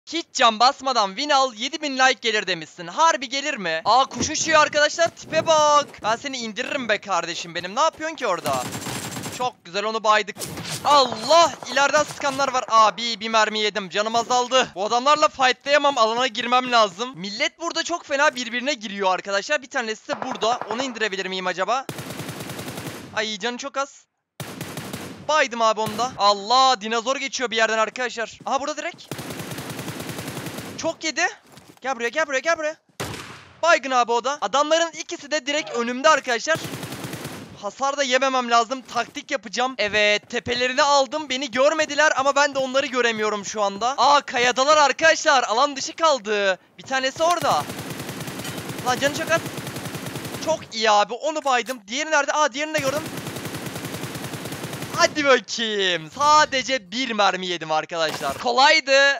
Hiç can basmadan win al 7000 like gelir demişsin. Harbi gelir mi? Aa kuş uçuyor arkadaşlar, tipe bak. Ben seni indiririm be kardeşim benim. Ne yapıyorsun ki orada? Çok güzel, onu baydık. Allah, ileriden sıkanlar var. Abi bir mermi yedim, canım azaldı. Bu adamlarla fightlayamam, alana girmem lazım. Millet burada çok fena birbirine giriyor arkadaşlar. Bir tanesi de burada, onu indirebilir miyim acaba? Ay canı çok az. Baydım abi onda. Allah, dinozor geçiyor bir yerden arkadaşlar. Aha burada direkt. Çok yedi. Gel buraya, gel buraya, gel buraya. Baygın abi o da. Adamların ikisi de direkt önümde arkadaşlar. Hasar da yememem lazım. Taktik yapacağım. Evet, tepelerini aldım. Beni görmediler ama ben de onları göremiyorum şu anda. Aa, kayadalar arkadaşlar. Alan dışı kaldı. Bir tanesi orada. Lan canı çok az. Çok iyi abi. Onu baydım. Diğeri nerede? Aa, diğerini de gördüm. Hadi bakayım. Sadece bir mermi yedim arkadaşlar. Kolaydı.